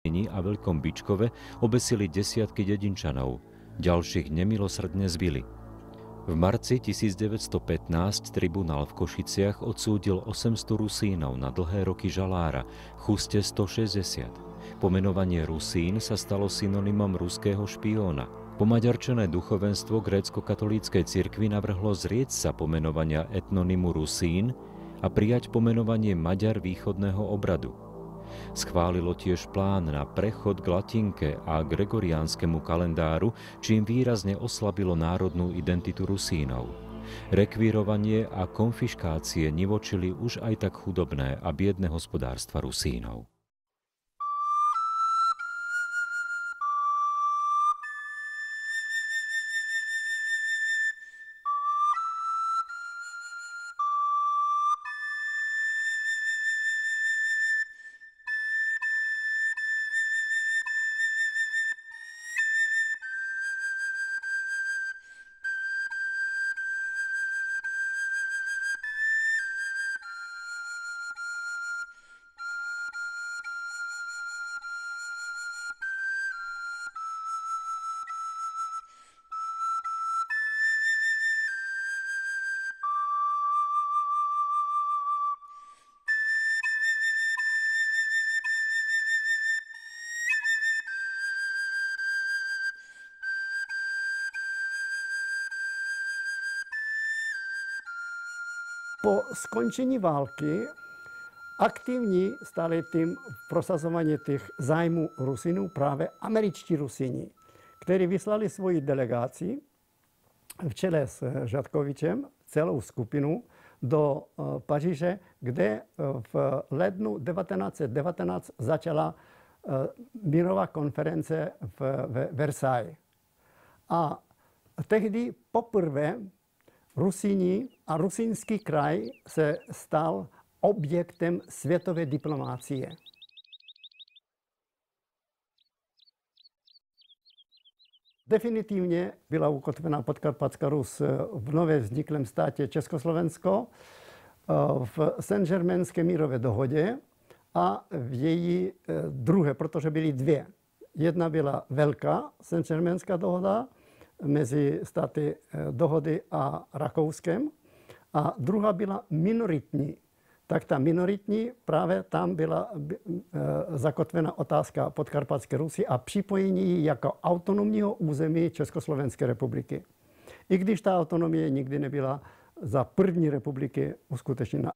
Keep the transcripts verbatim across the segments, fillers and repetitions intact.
a Veľkom Bičkove obesili desiatky dedinčanov. Ďalších nemilosrdne zbili. V marci tisícdeväťstopätnásť tribunál v Košiciach odsúdil osemsto Rusínov na dlhé roky žalára, chuste stošesťdesiat. Pomenovanie Rusín sa stalo synonymom ruského špióna. Pomaďarčené duchovenstvo grécko-katolíckej cirkvi navrhlo zrieť sa pomenovania etnonymu Rusín a prijať pomenovanie Maďar východného obradu. Schválilo tiež plán na prechod k latinke a gregoriánskemu kalendáru, čím výrazne oslabilo národnú identitu Rusínov. Rekvírovanie a konfiškácie nivočili už aj tak chudobné a biedne hospodárstva Rusínov. Po skončení války aktivní stali tím v prosazování těch zájmů Rusinů právě američtí Rusini, kteří vyslali svoji delegaci v čele s Žatkovičem, celou skupinu, do Paříže, kde v lednu devatenáct set devatenáct začala mírová konference v Versailles. A tehdy poprvé Rusíni a rusínský kraj se stal objektem světové diplomacie. Definitivně byla ukotvena Podkarpatská Rus v nově vzniklém státě Československo v Saint-Germainské mírové dohodě a v její druhé, protože byly dvě. Jedna byla velká Saint-Germainská dohoda mezi státy dohody a Rakouskem a druhá byla minoritní. Tak ta minoritní, právě tam byla zakotvena otázka Podkarpatské Rusy a připojení jako autonomního území Československé republiky. I když ta autonomie nikdy nebyla za první republiky uskutečněna.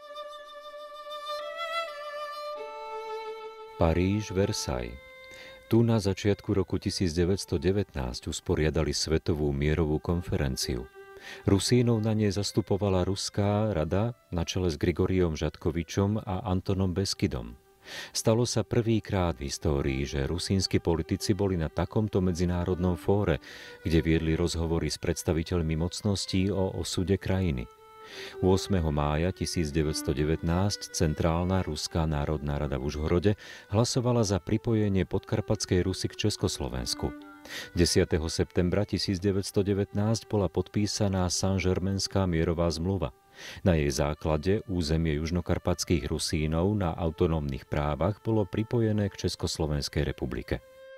Paríž, Versailles. Tu na začiatku roku tisícdeväťstodevätnásť usporiadali Svetovú mierovú konferenciu. Rusínov na nej zastupovala Ruská rada na čele s Grigoriom Žatkovičom a Antonom Beskydom. Stalo sa prvýkrát v histórii, že rusínsky politici boli na takomto medzinárodnom fóre, kde viedli rozhovory s predstaviteľmi mocností o osude krajiny. ôsmeho mája tisícdeväťstodevätnásť Centrálna Ruská národná rada v Užhorode hlasovala za pripojenie Podkarpatskej Rusy k Československu. desiateho septembra tisícdeväťstodevätnásť bola podpísaná Saint-Germainská mierová zmluva. Na jej základe územie južnokarpatských Rusínov na autonómnych právach bolo pripojené k Československej republike.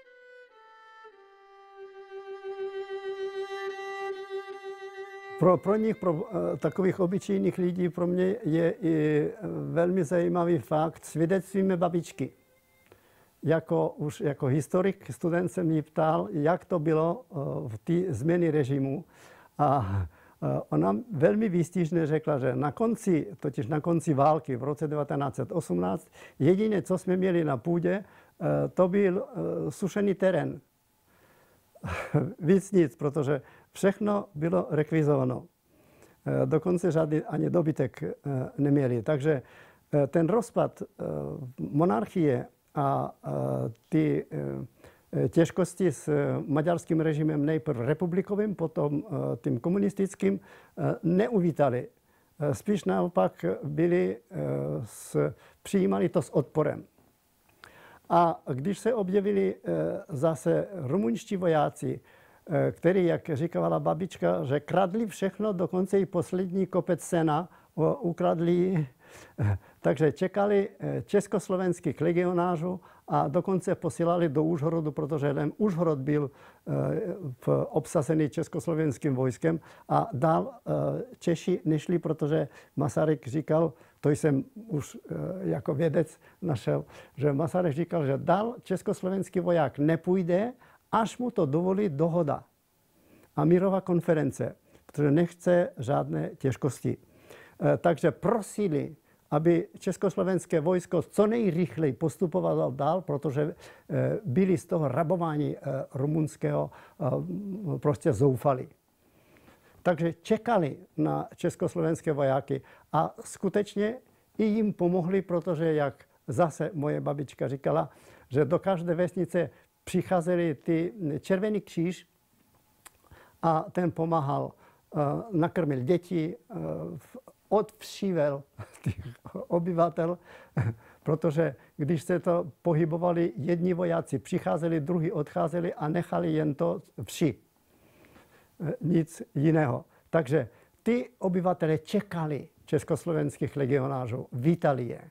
Pro, pro nich, pro uh, takových obyčejných lidí, pro mě je i velmi zajímavý fakt svědectví babičky. Jako, už jako historik, student se mě ptal, jak to bylo uh, v té změny režimu. A uh, ona velmi výstižně řekla, že na konci, totiž na konci války v roce devatenáct set osmnáct, jediné, co jsme měli na půdě, uh, to byl uh, sušený terén. Víc nic, protože všechno bylo rekvizováno. Dokonce žádný ani dobytek neměli. Takže ten rozpad monarchie a ty těžkosti s maďarským režimem nejprve republikovým, potom tím komunistickým, neuvítali. Spíš naopak byli, přijímali to s odporem. A když se objevili zase rumunští vojáci, který, jak říkala babička, že kradli všechno, dokonce i poslední kopec sena ukradli, takže čekali československých legionářů a dokonce posílali do Užhorodu, protože jen Užhorod byl obsazený československým vojskem a dál Češi nešli, protože Masaryk říkal, to jsem už jako vědec našel, že Masaryk říkal, že dál československý voják nepůjde, až mu to dovolí dohoda a mírová konference, protože nechce žádné těžkosti. Takže prosili, aby československé vojsko co nejrychleji postupovalo dál, protože byli z toho rabování rumunského prostě zoufali. Takže čekali na československé vojáky a skutečně i jim pomohli, protože jak zase moje babička říkala, že do každé vesnice přicházeli ty Červený kříž a ten pomáhal, nakrmil děti, odvšível těch obyvatel, protože když se to pohybovali, jedni vojáci přicházeli, druhý odcházeli a nechali jen to vši. Nic jiného. Takže ty obyvatelé čekali československých legionářů, vítali je.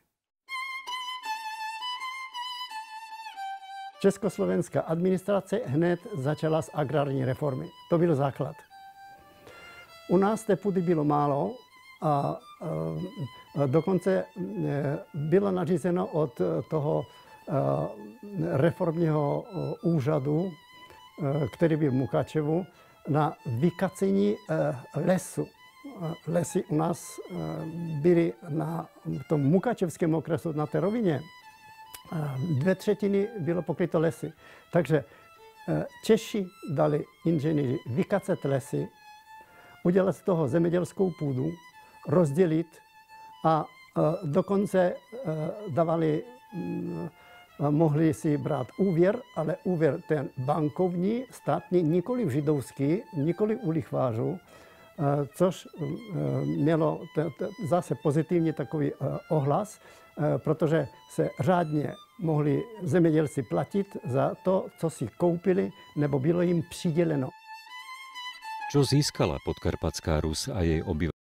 Československá administrace hned začala s agrární reformy. To byl základ. U nás té půdy bylo málo a dokonce bylo nařízeno od toho reformního úřadu, který byl v Mukačevu, na vykacení lesu. Lesy u nás byly na tom mukačevském okresu, na té rovině. Dvě třetiny bylo pokryto lesy. Takže Češi dali inženýři vykacet lesy, udělat z toho zemědělskou půdu, rozdělit a dokonce dávali, mohli si brát úvěr, ale úvěr ten bankovní, státní, nikoli židovský, nikoli u lichvářů, což mělo zase pozitivní takový ohlas, protože se řádně mohli zemědělci platit za to, co si koupili, nebo bylo jim přiděleno. Čo získala Podkarpatská Rus a jej obyvateľ